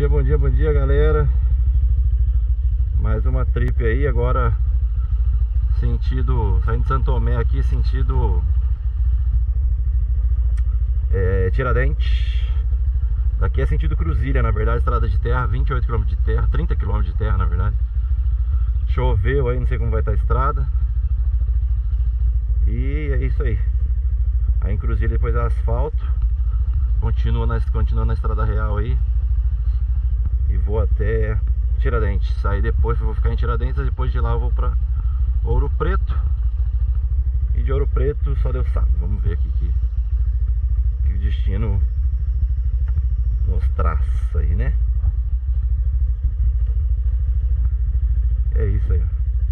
bom dia, galera. Mais uma trip aí, agora sentido, saindo de Santo Tomé aqui, sentido Tiradentes. Daqui é sentido Cruzília, na verdade, estrada de terra, 28 km de terra, 30 km de terra, na verdade. Choveu aí, não sei como vai estar a estrada. E é isso aí. Aí em Cruzília depois é asfalto. Continua na estrada real aí. E vou até Tiradentes. Aí depois vou ficar em Tiradentes. Depois de lá eu vou pra Ouro Preto. E de Ouro Preto só Deus sabe. Vamos ver aqui que o destino nos traça aí, né? É isso aí.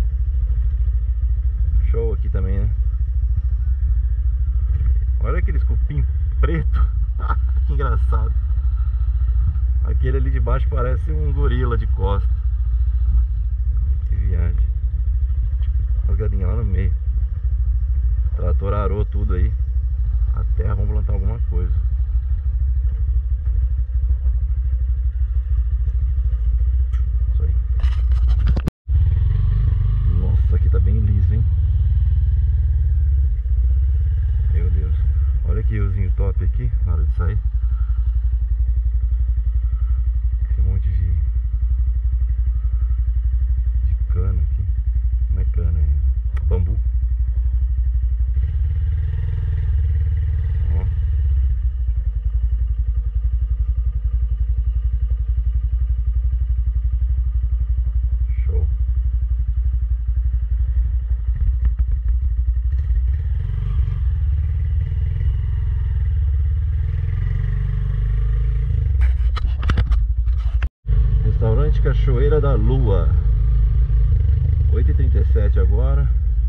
Show aqui também, né? Olha aqueles cupim preto. Que engraçado. Aquele ali de baixo parece um gorila de costa. Que viagem. As galinhas lá no meio. O trator arou tudo aí. A terra, vamos plantar alguma coisa. Isso aí. Nossa, aqui tá bem liso, hein? Meu Deus. Olha que riozinho top aqui, na hora de sair. Esse monte de cana aqui. Não é cana, é bambu. Ó. Show. Restaurante Cachoeira da Lua. 8h37 agora.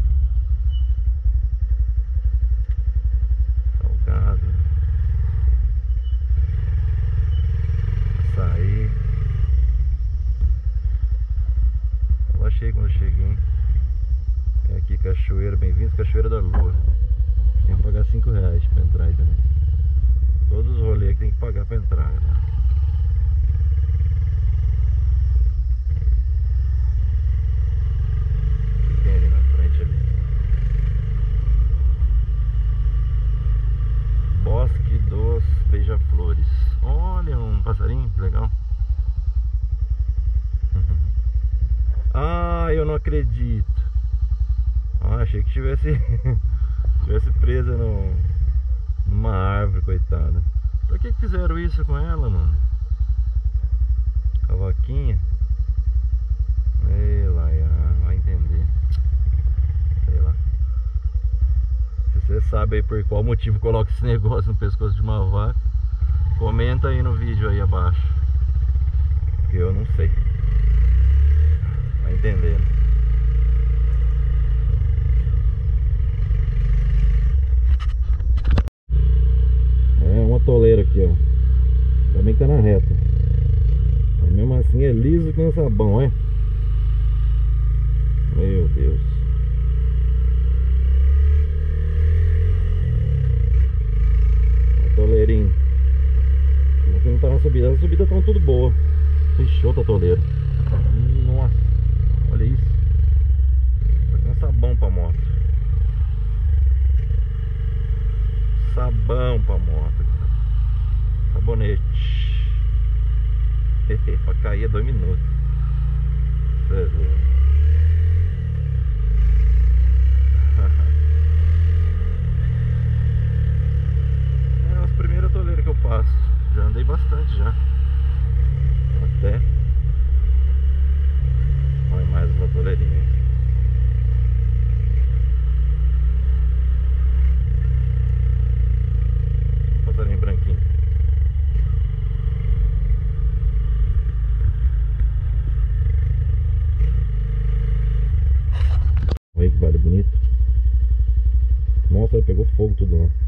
Salgado. Açaí. Eu achei quando eu cheguei. É aqui Cachoeira, bem-vindos Cachoeira da Lua. Tem que pagar R$5 pra entrar aí também. Todos os rolês que tem que pagar pra entrar, né? Bosque dos Beija-Flores. Olha, um passarinho, que legal. Ah, eu não acredito. Ah, achei que tivesse presa numa árvore, coitada. Por que fizeram isso com ela, mano? A vaquinha. Ei, lá, vai entender. Sei lá. Se você sabe aí por qual motivo coloca esse negócio no pescoço de uma vaca, comenta aí no vídeo aí abaixo, que eu não sei. Vai entendendo. É uma toleira aqui, ó. Também tá na reta. Mas mesmo assim é liso que nem sabão, é? Meu Deus. Toleirinho. Aqui não tá na subida. As subidas estão tudo boa. Fechou, toleiro. Nossa, olha isso. Tá com sabão pra moto. Sabão pra moto. Sabonete. Pra cair é 2 minutos. Primeira toleira que eu passo. Já andei bastante já. Até. Olha mais essa toleirinha aí. Um passarinho branquinho. Olha que vale bonito. Nossa, pegou fogo tudo lá.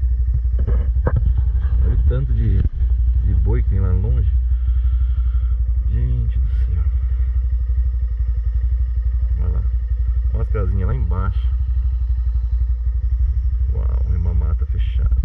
Olha o tanto de boi que tem lá longe. Gente do céu. Olha lá. Olha as casinhas lá embaixo. Uau, é uma mata fechada.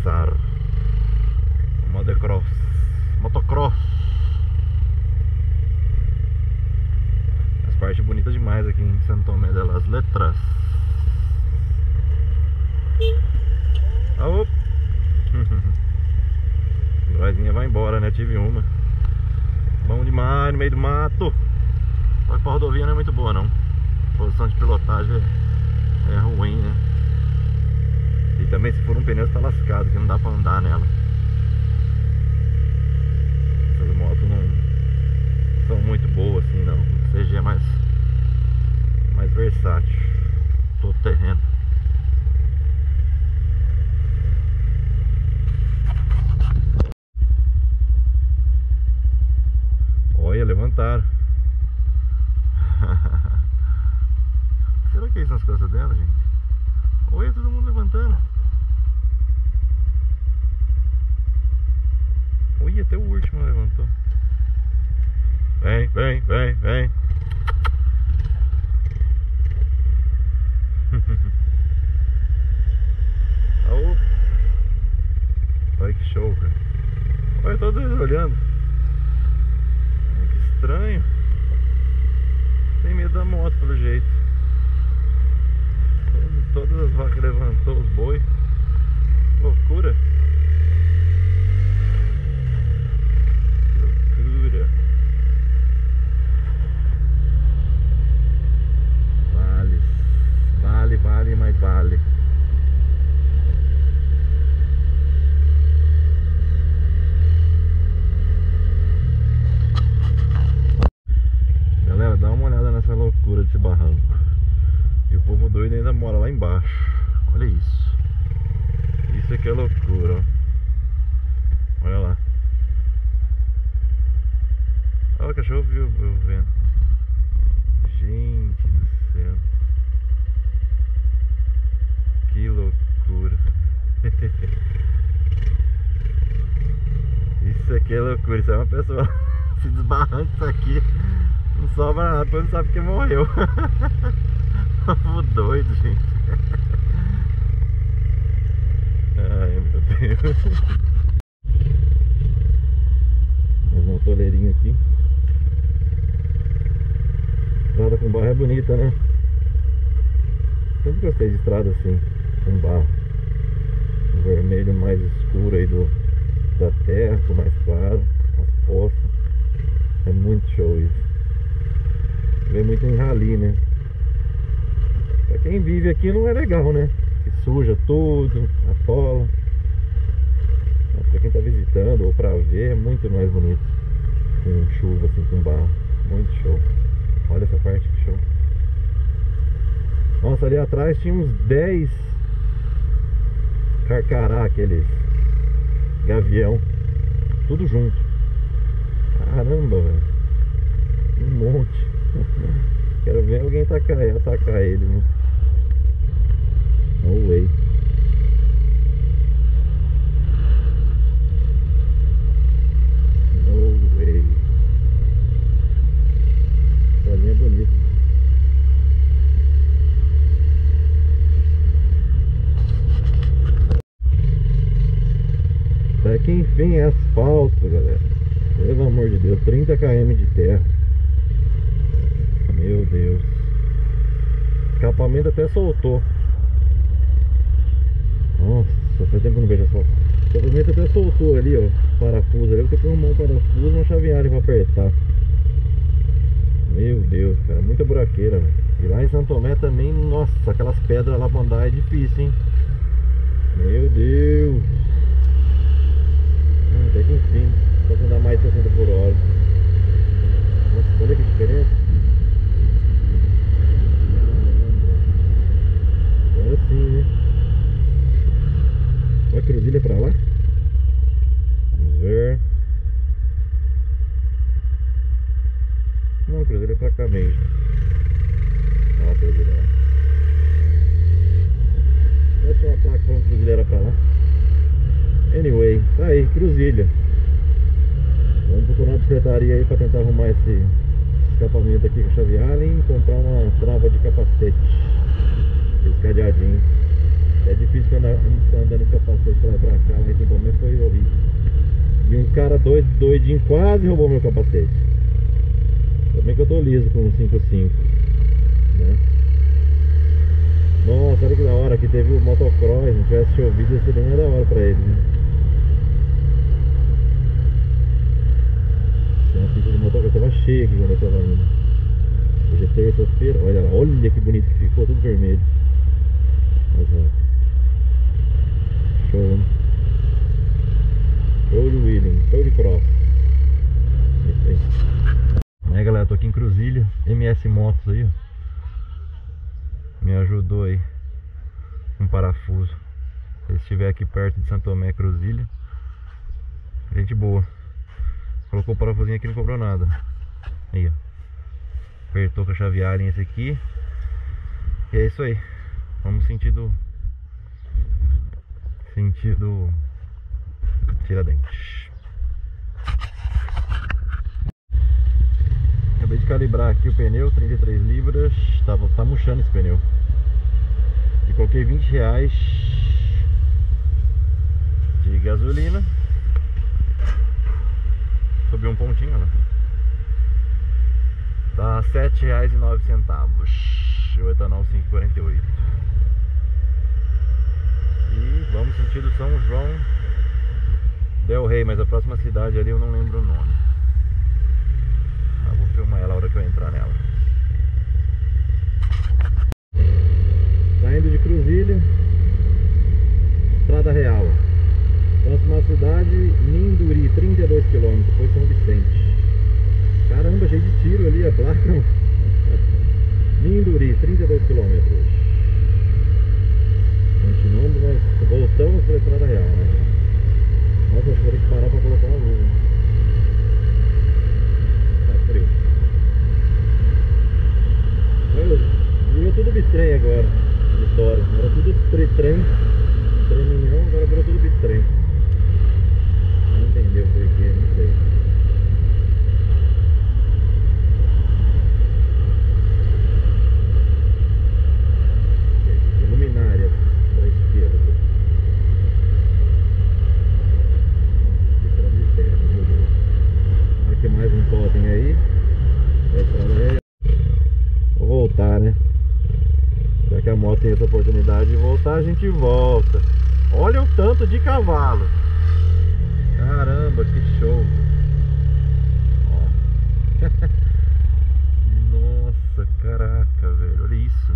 começar. Motocross. As partes bonitas demais aqui em Santo Tomé das Letras. Aô! Droidinha vai embora, né? Tive uma. Bom demais no meio do mato. Só que a rodovia não é muito boa, não. A posição de pilotagem é ruim, né? E também se for um pneu está lascado, que não dá pra andar nela. Essas motos não são muito boas assim, não. O CG é mais versátil. Todo terreno. Olha, levantaram. Será que é isso nas costas dela, gente? Olha, todo mundo levantando. Olha, até o último levantou. Vem. Aô. Olha que show, cara. Olha, todos eles olhando. Que estranho. Tem medo da moto, pelo jeito. Todas as vacas levantou, os boi. Loucura. Loucura. Vale, mas vale. Galera, dá uma olhada nessa loucura desse barranco. E o povo doido ainda mora lá embaixo. Olha isso. Isso aqui é loucura, ó. Olha lá. Olha o cachorro viu vendo. Gente do céu. Que loucura. Isso aqui é loucura. Isso é uma pessoa se desbarrando isso aqui. Não sobra nada, depois não sabe porque morreu. Povo doido, gente. Ai, meu Deus. Mais uma toleirinha aqui. Estrada com barro é bonita, né? Sempre gostei de estrada assim, com barro. O vermelho mais escuro aí da terra, o mais claro, as poças. É muito show isso. Vê muito em rally, né? Pra quem vive aqui não é legal, né? Que suja tudo, atola. Mas pra quem tá visitando ou pra ver é muito mais bonito. Com chuva assim, com barro. Muito show. Olha essa parte, que show. Nossa, ali atrás tinha uns 10 carcará, aqueles gavião. Tudo junto. Caramba, velho. Um monte. Quero ver alguém atacar ele, né? No way. No way. Essa linha é bonita. Até que enfim é asfalto, galera. Pelo amor de Deus, 30 km de terra. Meu Deus. Escapamento até soltou. Nossa, faz tempo que eu não vejo asfalto. Escapamento até soltou ali, ó. Parafuso ali. Eu tenho que arrumar um parafuso e uma chaveada pra apertar. Meu Deus, cara. Muita buraqueira, velho. E lá em Santo Tomé também, nossa, aquelas pedras lá pra andar é difícil, hein? Meu Deus. Até que enfim. Posso andar mais de 60 por hora. Nossa, olha que diferença. Agora sim, né? Vai cruzilha pra lá? Vamos ver. Não, cruzilha pra cá mesmo. Ó, a cruzilha lá. Deve ter uma placa falando que cruzilha era pra lá. Anyway, tá aí, cruzilha. Vamos procurar uma bicicletaria aí pra tentar arrumar esse escapamento aqui com a chave Allen e comprar uma trava de capacete. Esse cadeadinho. É difícil. fiz quando andando com capacete pra lá e pra cá, lá em Tomé foi horrível. E um cara doidinho quase roubou meu capacete. Também que eu tô liso com um 5.5, né? Nossa, olha que da hora, que teve o motocross, não tivesse chovido, ia ser bem mais da hora pra ele, né? Tem uma pista de motocross, tava cheia aqui quando eu tava indo. Hoje é terça-feira, olha lá, olha que bonito que ficou, tudo vermelho. Mas ó, show, né? Show de wheeling, show de cross. É isso aí. Galera, eu tô aqui em Cruzília, MS Motos aí, ó. Me ajudou aí com um parafuso. Se estiver aqui perto de Santo Tomé, Cruzília, gente boa. Colocou o parafusinho aqui e não cobrou nada. Aí, ó. Apertou com a chave Allen esse aqui. E é isso aí. Vamos sentido Tiradentes. Acabei de calibrar aqui o pneu, 33 libras. Tá murchando esse pneu. E coloquei R$20 de gasolina. Subiu um pontinho, né? Tá R$7,09. O etanol 5,48. E vamos sentido São João del Rey, mas a próxima cidade ali eu não lembro o nome. Vou filmar ela a hora que eu entrar nela. Saindo de Cruzília, Estrada Real. Próxima cidade, Minduri, 32 km, foi São Vicente. Caramba, cheio de tiro ali, a placa. Minduri, 32 km. Continuamos, nós voltamos para a Estrada Real, né? Nossa, acho que vou ter que parar para colocar uma luz. Tá frio. Virou tudo bitrem agora, Vitória. Era tudo trem, treminhão, agora virou tudo bitrem. Não entendeu por quê, não sei. Luminária para a esquerda. Estrada de terra, meu Deus. Olha que mais um totem aí. A estrada é... Vou voltar, né? Já que a moto tem essa oportunidade de voltar, a gente volta. Olha o tanto de cavalo. Caramba, que show. Ó. Nossa, caraca, velho. Olha isso.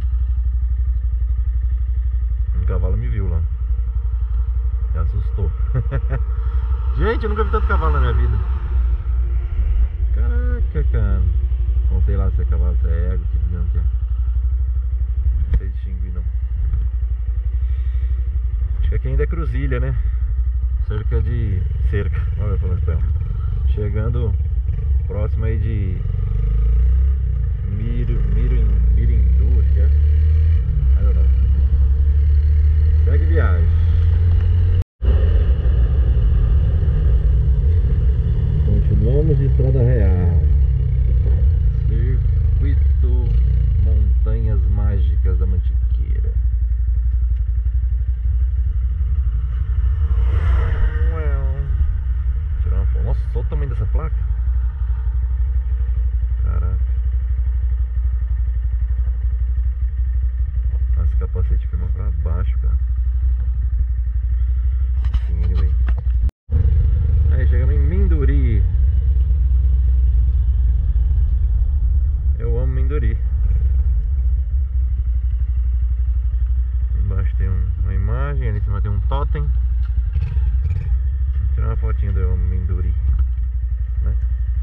Um cavalo me viu lá. Me assustou. Gente, eu nunca vi tanto cavalo na minha vida. Caraca, cara. Não sei lá se é cavalo, se é ego, que digamos que é. Não sei distinguir não. Acho que aqui ainda é Cruzília, né? Cerca. Olha eu falando espanhol. Chegando próximo aí de Mirindu, acho que é. I don't know. Segue viagem. Continuamos de Estrada Real. Circuito Montanhas Mágicas da Mantiqueira. Tirar uma foto. Nossa, só o tamanho dessa placa. Caraca. Esse capacete firma pra baixo, cara. Sim, anyway. Aí chegamos em Minduri. Eu amo Minduri. Embaixo tem uma imagem, ali em cima tem um totem. Vou tirar uma fotinha do Eu amo Minduri, né?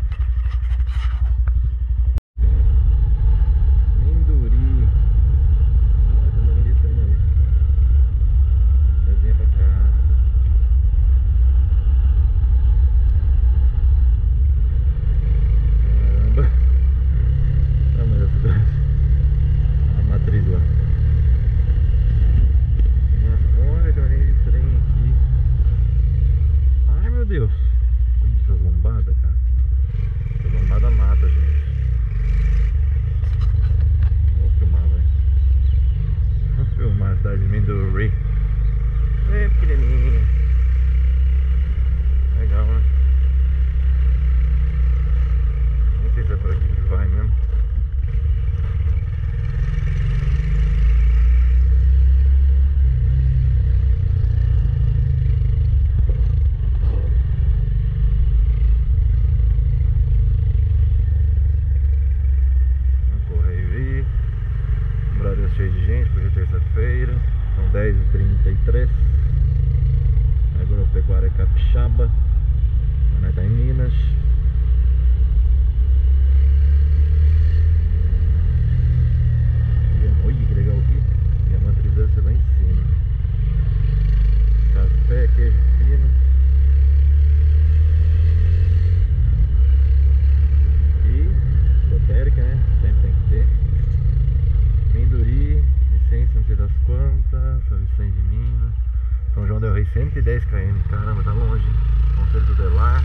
Minduri. Ah, tem uma linha de trem ali. Desenha pra cá. Caramba. Tamanho da cidade. A matriz lá. Olha, tem uma linha de trem aqui. Ai, meu Deus. Olha essas lombadas, cara. Essa lombada mata, gente. Vou filmar, velho. Vamos filmar a cidade de Minduri. cheio de gente, porque é terça-feira. São 10h33. Agropecuária Capixaba. Nós tá em Minas. Olha que legal aqui. E a matriz deve ser lá em cima. Café, queijo fino. E lotérica, né? Sempre tem que ter. Minduri, Vicência não sei das quantas, São Vicente de Minas. São João del Rei 110 km. Caramba, tá longe, hein? Conselho Tutelar.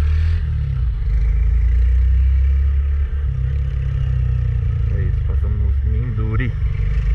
É isso, passamos nos Minduri.